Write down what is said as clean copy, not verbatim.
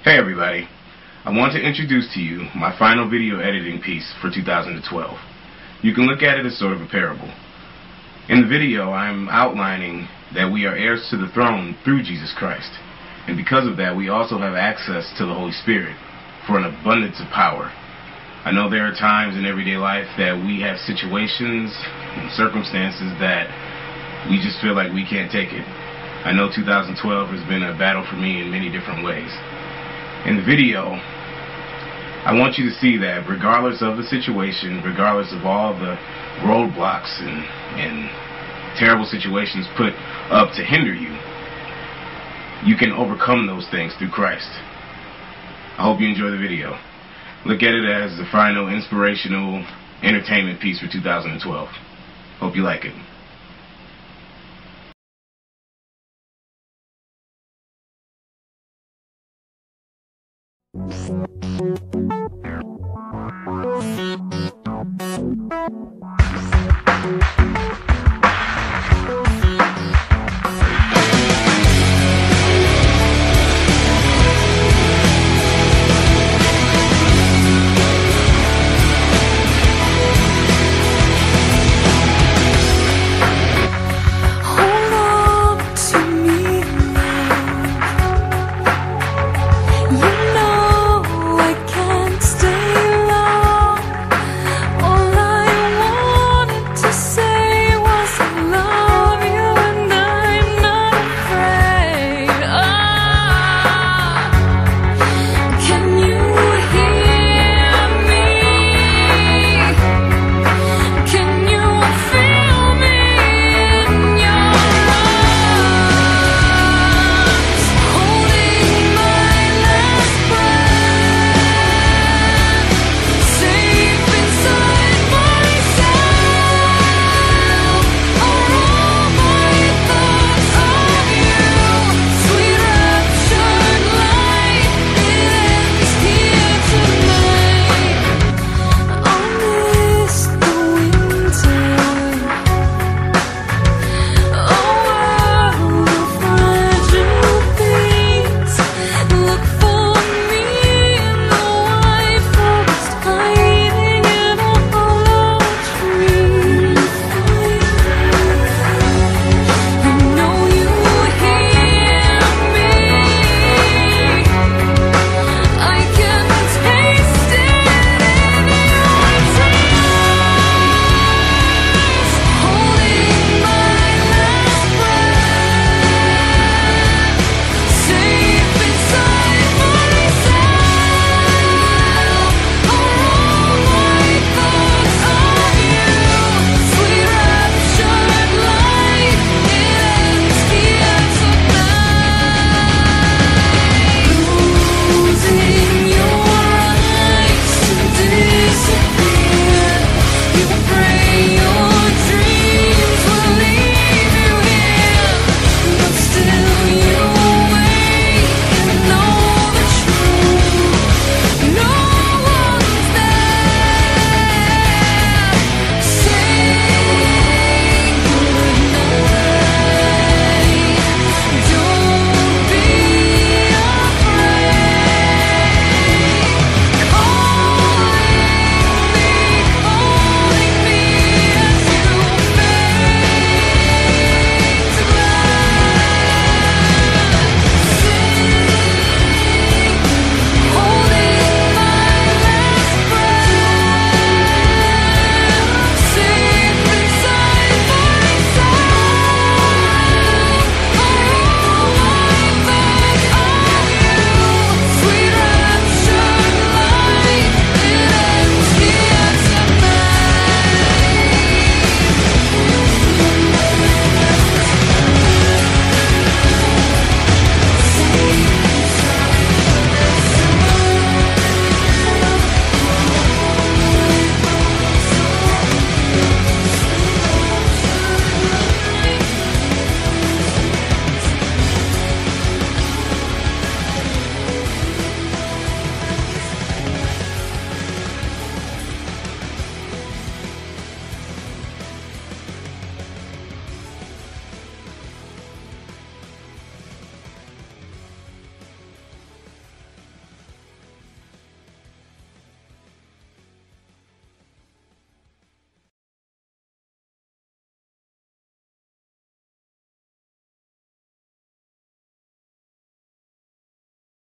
Hey everybody, I want to introduce to you my final video editing piece for 2012. You can look at it as sort of a parable. In the video, I'm outlining that we are heirs to the throne through Jesus Christ, and because of that we also have access to the Holy Spirit for an abundance of power. I know there are times in everyday life that we have situations and circumstances that we just feel like we can't take it. I know 2012 has been a battle for me in many different ways. In the video, I want you to see that regardless of the situation, regardless of all the roadblocks and terrible situations put up to hinder you, you can overcome those things through Christ. I hope you enjoy the video. Look at it as the final inspirational entertainment piece for 2012. Hope you like it.